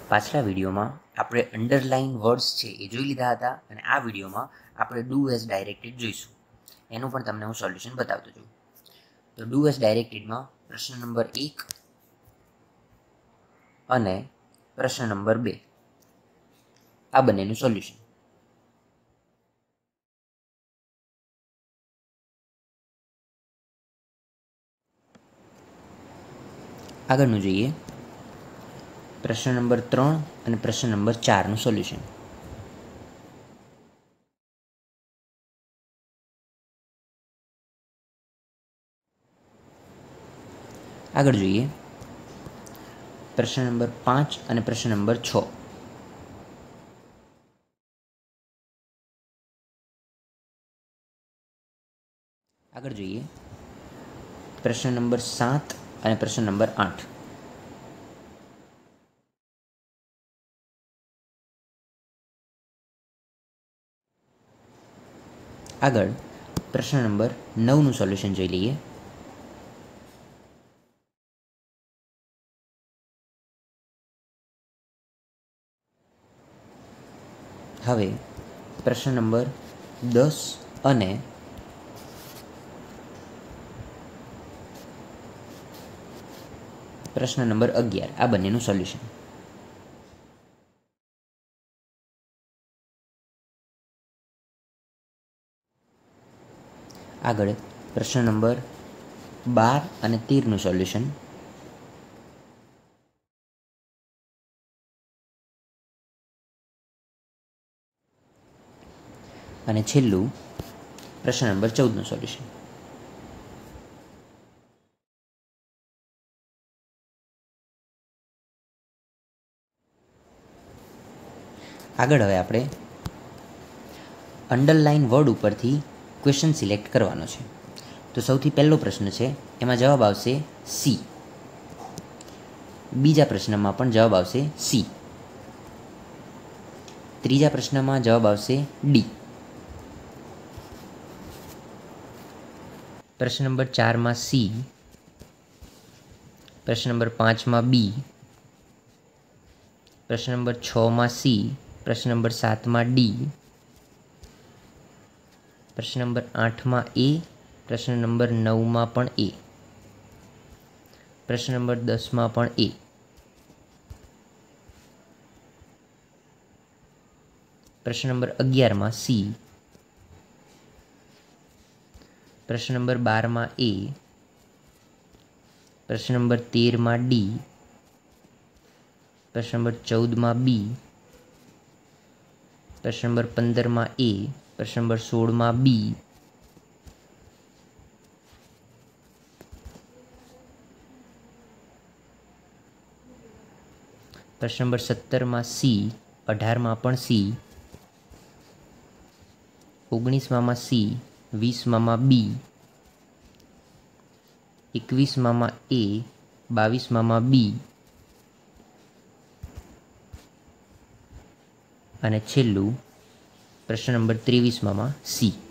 પાછલા વિડીયોમાં આપણે અંડરલાઇન વર્ડ્સ છે એ જોઈ લીધા હતા અને આ વિડીયોમાં આપણે ડુ એઝ ડાયરેક્ટેડ જોઈશું. એનું પણ તમને હું સોલ્યુશન બતાવતો છું. તો ડુ એઝ ડાયરેક્ટેડમાં પ્રશ્ન નંબર 1 અને પ્રશ્ન નંબર 2 આ બંનેનું સોલ્યુશન. આગળનું જોઈએ પ્રશ્ન નંબર 3 અને પ્રશ્ન નંબર 4નું સોલ્યુશન. આગળ જોઈએ પ્રશ્ન નંબર 5 અને પ્રશ્ન નંબર 6. આગળ જોઈએ પ્રશ્ન નંબર 7 અને પ્રશ્ન નંબર 8. આગળ પ્રશ્ન નંબર 9નું સોલ્યુશન જોઈ લઈએ. હવે પ્રશ્ન નંબર 10 અને પ્રશ્ન નંબર 11 આ બંનેનું સોલ્યુશન. આગળ પ્રશ્ન નંબર 12 અને 13નું સોલ્યુશન. અને છેલ્લું પ્રશ્ન નંબર 14નું સોલ્યુશન. આગળ હવે આપણે અંડરલાઇન વર્ડ ઉપરથી ક્વેશ્ચન સિલેક્ટ કરવાનો છે. તો સૌથી પહેલો પ્રશ્ન છે એમાં જવાબ આવશે સી. બીજા પ્રશ્નમાં પણ જવાબ આવશે સી. ત્રીજા પ્રશ્નમાં જવાબ આવશે ડી. પ્રશ્ન નંબર 4માં સી. પ્રશ્ન નંબર 5માં બી. પ્રશ્ન નંબર 6માં સી. પ્રશ્ન નંબર 7માં ડી. પ્રશ્ન નંબર 8માં એ. પ્રશ્ન નંબર 9માં પણ એ. પ્રશ્ન નંબર 10માં પણ એ. પ્રશ્ન નંબર 11માં સી. પ્રશ્ન નંબર 12માં એ. પ્રશ્ન નંબર 13માં ડી. પ્રશ્ન નંબર 14માં બી. પ્રશ્ન નંબર 15માં એ. પ્રશ્ન નંબર 16માં બી. પ્રશ્ન નંબર 17માં સી. 18માં પણ સી. 19માં સી. 20માં બી. 21માં એ. 22માં બી. અને છેલ્લું પ્રશ્ન નંબર 23માં સી.